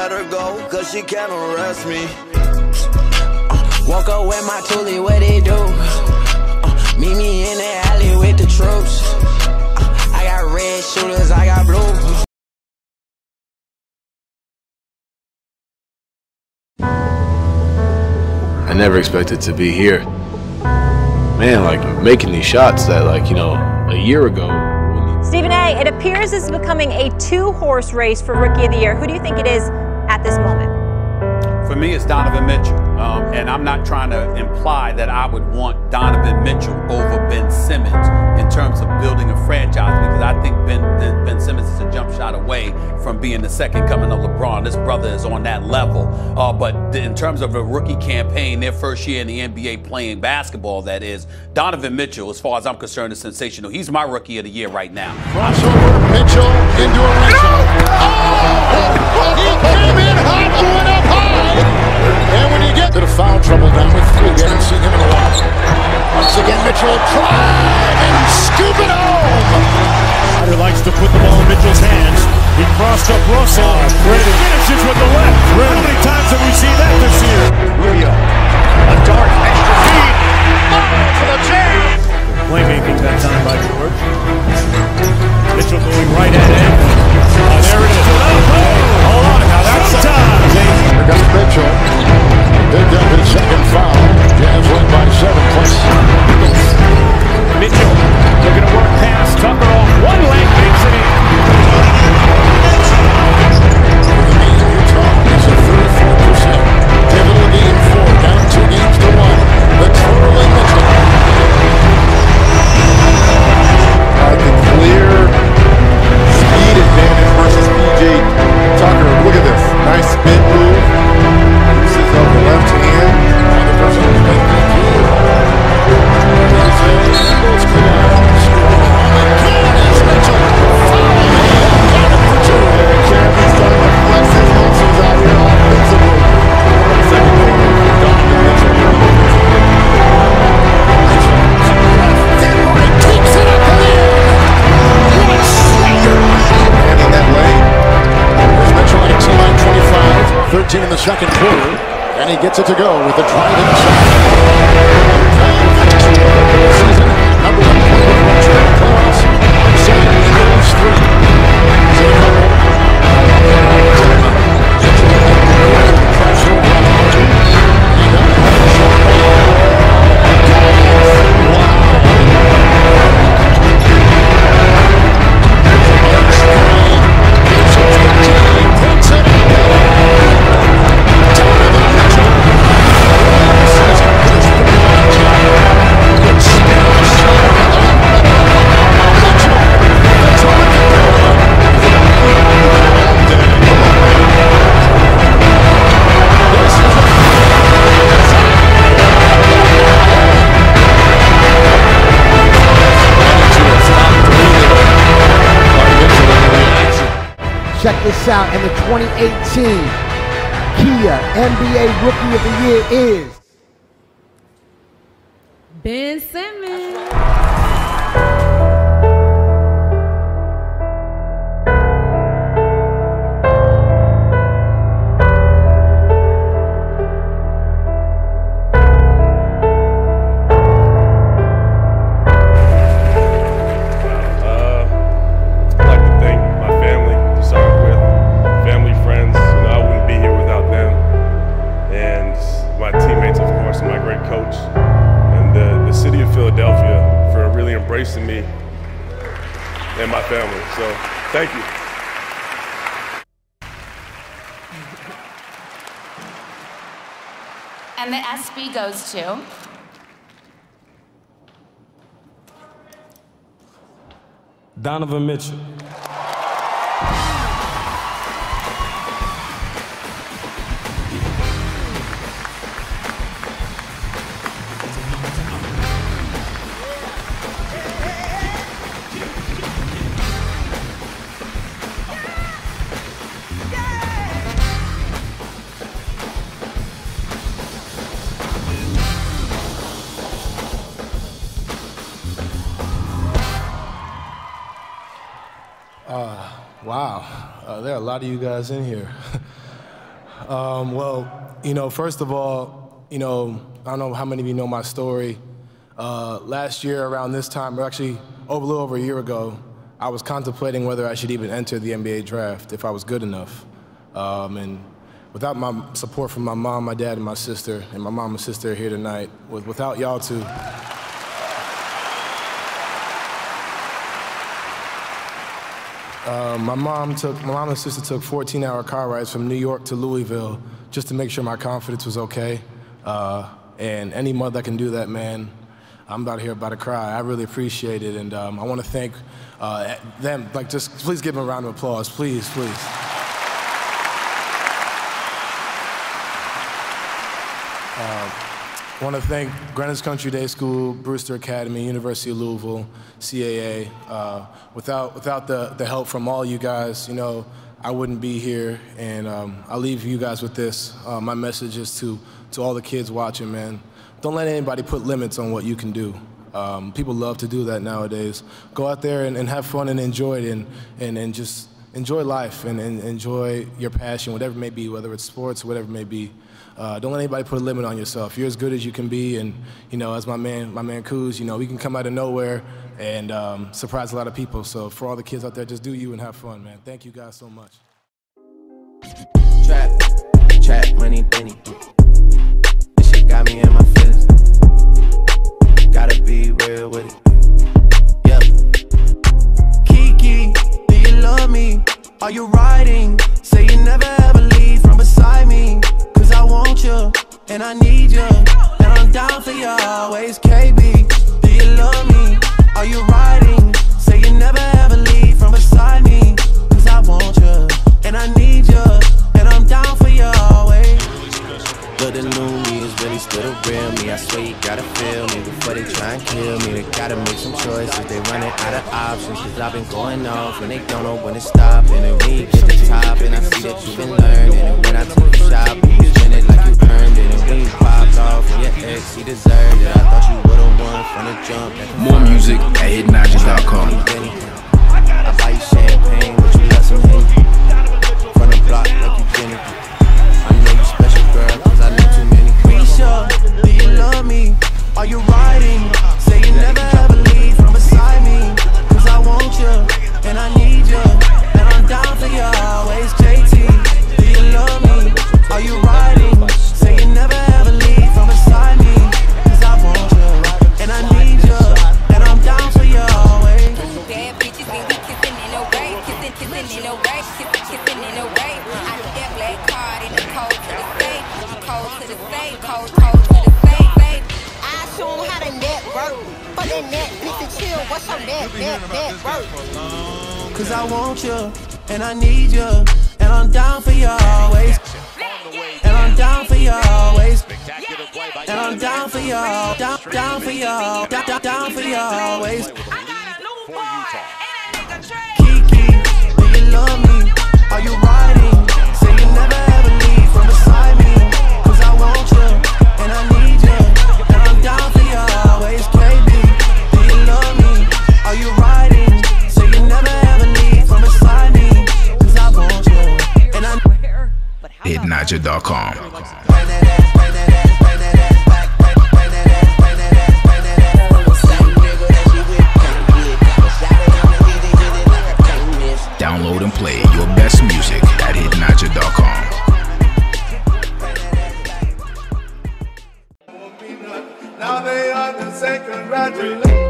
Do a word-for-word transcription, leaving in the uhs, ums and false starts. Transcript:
let her go, cause she can't arrest me. Woke up with my toolie, what they do? Uh, meet me in the alley with the troops. Uh, I got red shooters, I got blue. I never expected to be here. Man, like, making these shots that, like, you know, a year ago. Stephen A., it appears this is becoming a two-horse race for Rookie of the Year. Who do you think it is at this moment? For me, it's Donovan Mitchell. Um, and I'm not trying to imply that I would want Donovan Mitchell over Ben Simmons in terms of building a franchise, because I think Ben, Ben Simmons is a jump shot away from being the second coming of LeBron. This brother is on that level. Uh, but in terms of a rookie campaign, their first year in the N B A playing basketball, that is, Donovan Mitchell, as far as I'm concerned, is sensational. He's my Rookie of the Year right now. Crossover, Mitchell into a race. Oh! He came in hot, going up high. And when you get to the foul trouble down with three, we haven't seen him in a while. Once again, Mitchell drive and scoop it home. Ryder likes to put the ball in Mitchell's hands. He crossed up Russell. Oh, finishes with the left. How many times have we seen that this year? Rubio, a dart, extra feed. Oh, for the jam. Playmaking that time by George. Mitchell going right at it. Uh, there it is. Oh, hold on, now that's time. Here comes Mitchell. Picked up his second foul. Jazz win by seven points. Mitchell looking to work past Tucker off one leg, makes it in. Utah is a thirty-four percent. Pivotal game four, down two games to one. The twirling Mitchell. Like a clear speed advantage versus P J Tucker. Look at this. Nice spin move. Uses of the left hand. Another person who's been thirteen in the second quarter, and he gets it to go with the drive inside. Season number one player seven Eagles three. Check this out, and the twenty eighteen Kia N B A Rookie of the Year is Ben Simmons. Embracing me and my family. So, thank you. And the S B goes to Donovan Mitchell. Uh, wow, uh, there are a lot of you guys in here. Um, well, you know, first of all, you know, I don't know how many of you know my story. Uh, last year around this time, or actually over, a little over a year ago, I was contemplating whether I should even enter the N B A draft if I was good enough. Um, and without my support from my mom, my dad, and my sister, and my mom and sister are here tonight, with, without y'all two, Uh, my mom took, my mom and sister took fourteen hour car rides from New York to Louisville just to make sure my confidence was okay. Uh, and any mother that can do that, man, I'm out here about to cry. I really appreciate it, and um, I want to thank uh, them. Like, just please give them a round of applause, please, please. Uh, I want to thank Greenwich Country Day School, Brewster Academy, University of Louisville, C A A. Uh, without without the, the help from all you guys, you know, I wouldn't be here. And um, I'll leave you guys with this. Uh, my message is to, to all the kids watching, man. Don't let anybody put limits on what you can do. Um, people love to do that nowadays. Go out there and, and have fun and enjoy it, and, and, and just enjoy life and, and enjoy your passion, whatever it may be, whether it's sports, whatever it may be. Uh, don't let anybody put a limit on yourself. You're as good as you can be, and you know, as my man, my man Kuz, you know, we can come out of nowhere and um, surprise a lot of people. So for all the kids out there, just do you and have fun, man. Thank you guys so much. Trap, trap, money, penny. This shit got me in my feelings. Gotta be real with it. Yeah. Kiki, do you love me? Are you riding? Say you never ever leave from beside me. I want you, and I need you, and I'm down for you always. K B, do you love me? Are you riding? Say you never ever leave from beside me. Cause I want you, and I need you, and I'm down for you always. But the new me is really still the real me. I swear you gotta feel me before they try and kill me. They gotta make some choices, they running out of options. Cause I've been going off, and they don't know when to stop. And then when you get to the top, and I see that you've been learning. And when I took you shopping, you spend it like you earned it. And when you popped off, and your ex, he deserved it. I thought you would've won from the jump. More music at hidden objects dot com. I buy you champagne, but you love some Henny. From the block like you Jenny. I know you special, girl, cause I know too many. Risha, do you love me? Are you riding? Say you never ever leave from beside me. Cause I want you, and I need you, and I'm down for you always. J T, do you love me? Are you riding? Say you never ever leave from beside me. Cause I want you, and I need you, and I'm down for you always. Bad bitches and we kissing in a way, kissing, kissing in a way, kissing, kissing in a way. I need that black card in the cold to the safe, cold to the safe, cold, cold to the safe, safe. I show 'em how to network, fuck that net, bitch and chill. What's your net, net, net work? Cause I want you, and I need you, and I'm down for you always. And I'm down for you always. And I'm down for you, down, down for you, down, down, down for you always. Kiki, do you love me? Are you riding? Say you never ever leave from beside me. Cause I want you, and I need you, and I'm down for you always. K B, do you love me? Are you riding? Say you never ever leave from beside me. Cause I want you, and I hidden objects dot com. Download and play your best music at hidden objects dot com. Now they are the second graduate.